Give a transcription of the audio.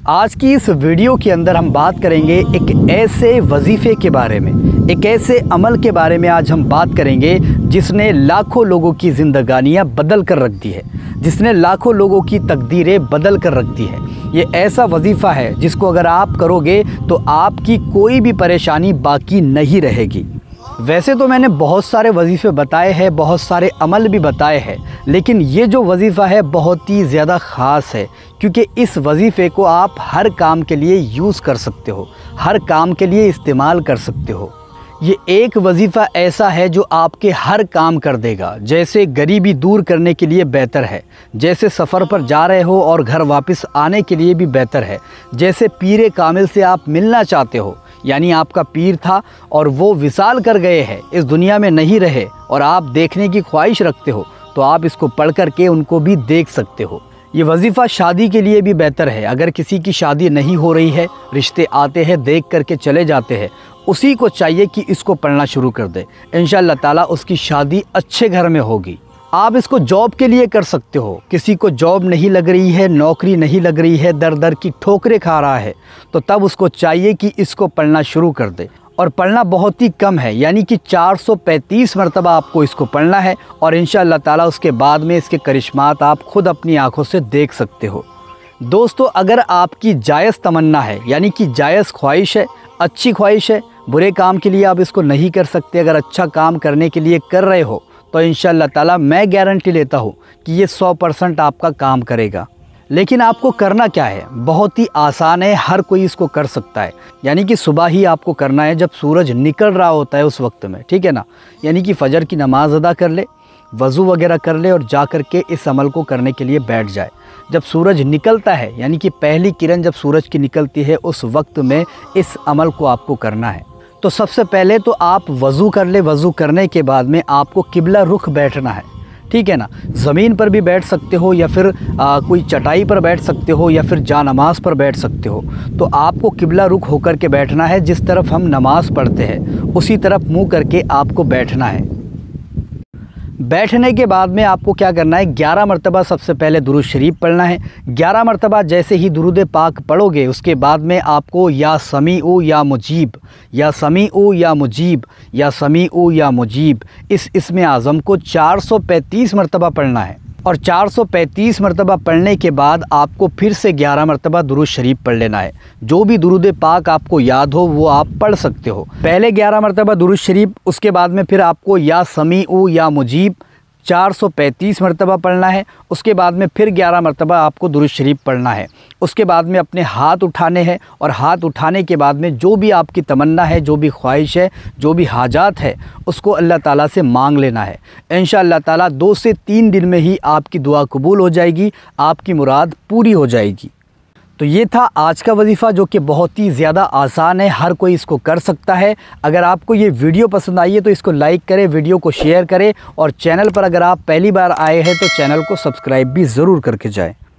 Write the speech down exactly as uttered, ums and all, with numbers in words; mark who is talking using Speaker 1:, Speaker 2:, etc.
Speaker 1: आज की इस वीडियो के अंदर हम बात करेंगे एक ऐसे वजीफ़े के बारे में, एक ऐसे अमल के बारे में आज हम बात करेंगे जिसने लाखों लोगों की ज़िंदगानियाँ बदल कर रख दी है, जिसने लाखों लोगों की तकदीरें बदल कर रख दी है। ये ऐसा वजीफ़ा है जिसको अगर आप करोगे तो आपकी कोई भी परेशानी बाकी नहीं रहेगी। वैसे तो मैंने बहुत सारे वजीफ़े बताए हैं, बहुत सारे अमल भी बताए हैं, लेकिन ये जो वजीफ़ा है बहुत ही ज़्यादा ख़ास है क्योंकि इस वजीफ़े को आप हर काम के लिए यूज़ कर सकते हो, हर काम के लिए इस्तेमाल कर सकते हो। ये एक वजीफ़ा ऐसा है जो आपके हर काम कर देगा। जैसे गरीबी दूर करने के लिए बेहतर है, जैसे सफ़र पर जा रहे हो और घर वापस आने के लिए भी बेहतर है, जैसे पीरे कामिल से आप मिलना चाहते हो, यानी आपका पीर था और वो विसाल कर गए हैं, इस दुनिया में नहीं रहे और आप देखने की ख्वाहिश रखते हो, तो आप इसको पढ़ कर के उनको भी देख सकते हो। ये वजीफ़ा शादी के लिए भी बेहतर है। अगर किसी की शादी नहीं हो रही है, रिश्ते आते हैं देख करके चले जाते हैं, उसी को चाहिए कि इसको पढ़ना शुरू कर दे। इंशाअल्लाह ताला उसकी शादी अच्छे घर में होगी। आप इसको जॉब के लिए कर सकते हो। किसी को जॉब नहीं लग रही है, नौकरी नहीं लग रही है, दर दर की ठोकरें खा रहा है, तो तब उसको चाहिए कि इसको पढ़ना शुरू कर दे। और पढ़ना बहुत ही कम है, यानी कि चार सौ पैंतीस मरतबा आपको इसको पढ़ना है और इंशाअल्लाह ताला उसके बाद में इसके करिश्मात आप खुद अपनी आँखों से देख सकते हो। दोस्तों, अगर आपकी जायज़ तमन्ना है, यानी कि जायज़ ख्वाहिश है, अच्छी ख्वाहिश है, बुरे काम के लिए आप इसको नहीं कर सकते, अगर अच्छा काम करने के लिए कर रहे हो तो इंशाअल्लाह ताला मैं गारंटी लेता हूँ कि ये सौ परसेंट आपका काम करेगा। लेकिन आपको करना क्या है, बहुत ही आसान है, हर कोई इसको कर सकता है। यानी कि सुबह ही आपको करना है, जब सूरज निकल रहा होता है उस वक्त में, ठीक है ना, यानी कि फ़जर की नमाज़ अदा कर ले, वज़ू वगैरह कर ले और जा कर के इस अमल को करने के लिए बैठ जाए। जब सूरज निकलता है, यानी कि पहली किरण जब सूरज की निकलती है, उस वक्त में इस अमल को आपको करना है। तो सबसे पहले तो आप वज़ू कर ले, वज़ू करने के बाद में आपको किबला रुख बैठना है, ठीक है ना। ज़मीन पर भी बैठ सकते हो या फिर आ, कोई चटाई पर बैठ सकते हो या फिर जा नमाज़ पर बैठ सकते हो। तो आपको किबला रुख होकर के बैठना है, जिस तरफ हम नमाज़ पढ़ते हैं उसी तरफ मुँह करके आपको बैठना है। बैठने के बाद में आपको क्या करना है, ग्यारह मरतबा सबसे पहले दुरूद शरीफ पढ़ना है। ग्यारह मरतबा जैसे ही दुरूद पाक पढ़ोगे उसके बाद में आपको या समीउ या मुजीब, या समीउ या मुजीब, या समीउ या मुजीब, इस इस्म आज़म को चार सौ पैंतीस मरतबा पढ़ना है। और चार सौ पैंतीस मरतबा पढ़ने के बाद आपको फिर से ग्यारह मरतबा दुरूद शरीफ पढ़ लेना है। जो भी दुरूद पाक आपको याद हो वो आप पढ़ सकते हो। पहले ग्यारह मरतबा दुरूद शरीफ, उसके बाद में फिर आपको या समीउ या मुजीब चार सौ पैंतीस मरतबा पढ़ना है। उसके बाद में फिर ग्यारह मरतबा आपको दुरूद शरीफ पढ़ना है। उसके बाद में अपने हाथ उठाने हैं और हाथ उठाने के बाद में जो भी आपकी तमन्ना है, जो भी ख्वाहिश है, जो भी हाजात है, उसको अल्लाह ताला से मांग लेना है। इंशाअल्लाह ताला दो से तीन दिन में ही आपकी दुआ कबूल हो जाएगी, आपकी मुराद पूरी हो जाएगी। तो ये था आज का वजीफ़ा जो कि बहुत ही ज़्यादा आसान है, हर कोई इसको कर सकता है। अगर आपको ये वीडियो पसंद आई है तो इसको लाइक करें, वीडियो को शेयर करें और चैनल पर अगर आप पहली बार आए हैं तो चैनल को सब्सक्राइब भी ज़रूर करके जाएं।